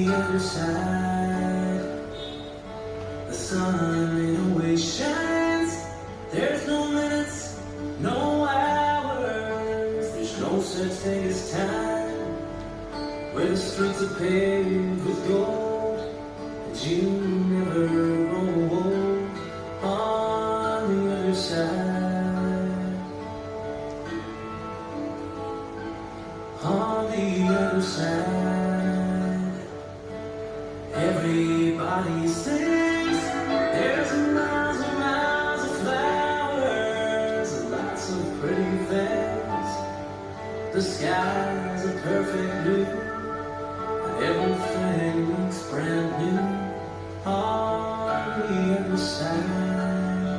the other side, the sun in a way shines. There's no minutes, no hours. There's no such thing as time. Where the streets are paved with gold, and you never grow old on the other side. On the other side, everybody sings. There's miles and miles of flowers and lots of pretty things. The skies are perfect blue, and everything looks brand new on the other side.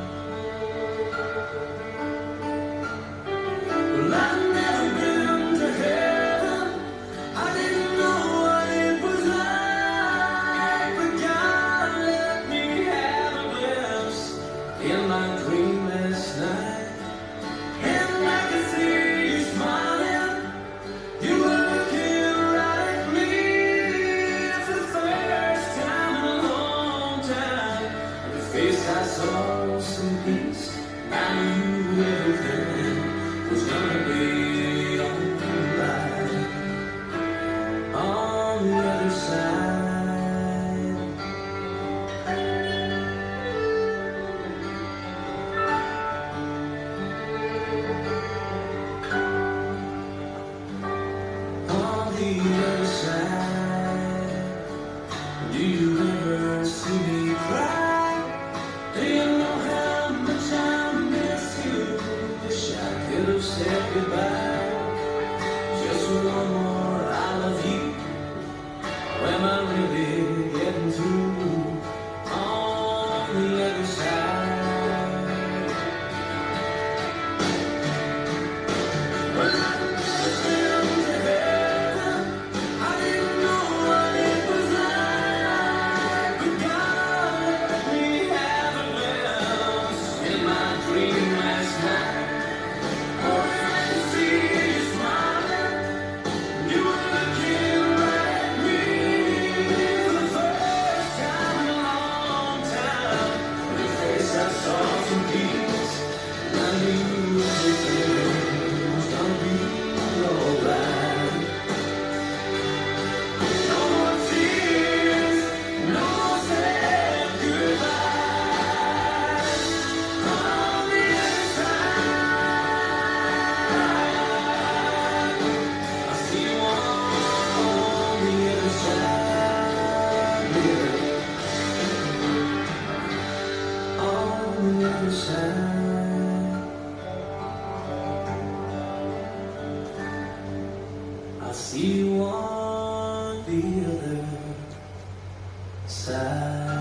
Well, I've never been to heaven. I didn't know what it was like, but God let me have a glimpse in my dream last night. And I could see you smiling. You were looking right at me for the first time in a long time. On your face I saw some peace. I knew everything was gonna be alright on the other side. On the other side, do you ever see me cry? Do you know how much I miss you? Wish I could have said goodbye. Just one more I love you. Am I really getting through on the other side? Well, I've never been to heaven. I didn't know what it was like, but God let me have a glimpse in my dream last night. Oh, and I could see you smiling. You were looking right at me for the first time in a long time. In your face I saw some peace, and I knew everything was gonna be alright. No more tears, no more sad goodbye. On the other side, I see you on the other side. On the other side, I see you on the other side.